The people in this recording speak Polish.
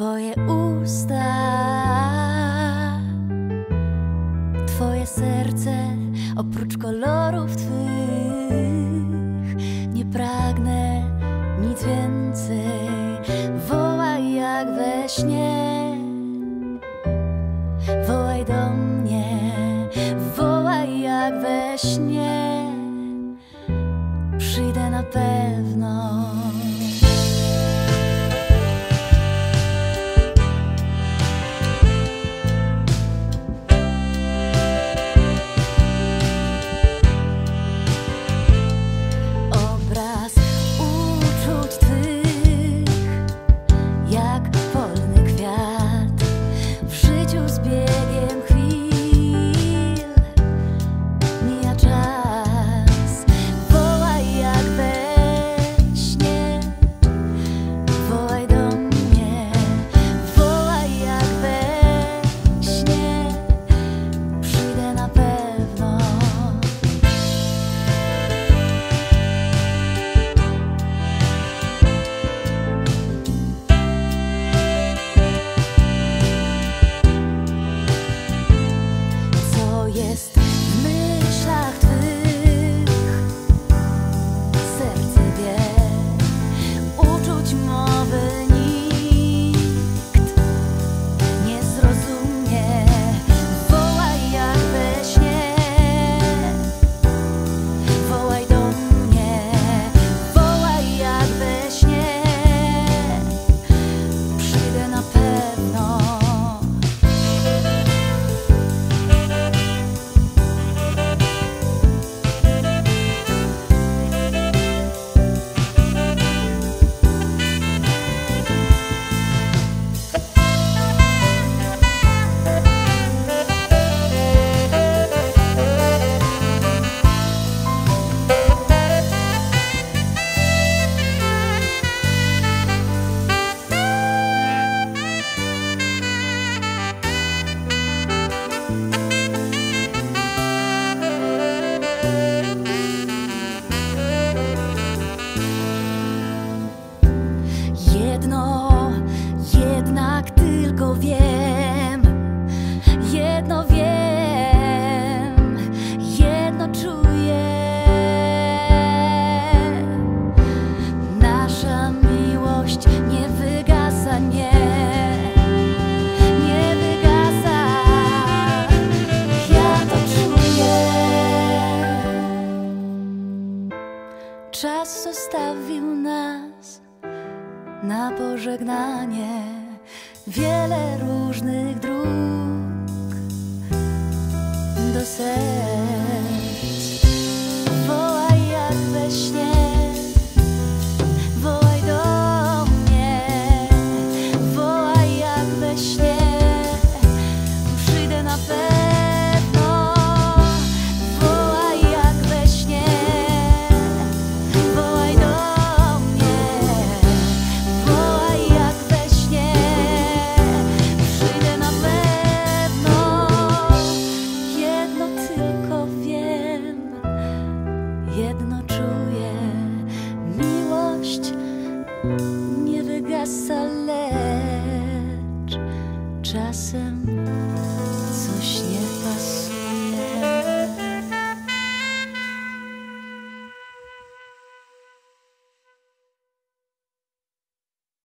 Twoje usta, Twoje serce, oprócz kolorów Twych nie pragnę nic więcej. Wołaj jak we śnie, wołaj do mnie, wołaj jak we śnie, przyjdę na pewno. Jest w myślach Twych, serce wie, uczuć mowy nikt nie zrozumie. Wołaj jak we śnie, wołaj do mnie, wołaj jak we śnie, przyjdę na pewno. Jednak tylko wiem, jedno wiem, jedno czuję. Nasza miłość nie wygasa, nie wygasa. Ja to czuję. Czas zostawił nas na pożegnanie, wiele różnych dróg do serc. Wołaj jak we śnie, wołaj do mnie, wołaj jak we śnie, przyjdę na pewno. Wołaj jak we śnie, wołaj do mnie, wołaj jak we śnie, przyjdę na pewno. Jedno tylko wiem, jedno czuję, miłość nie wygasa, lecz czasem coś nie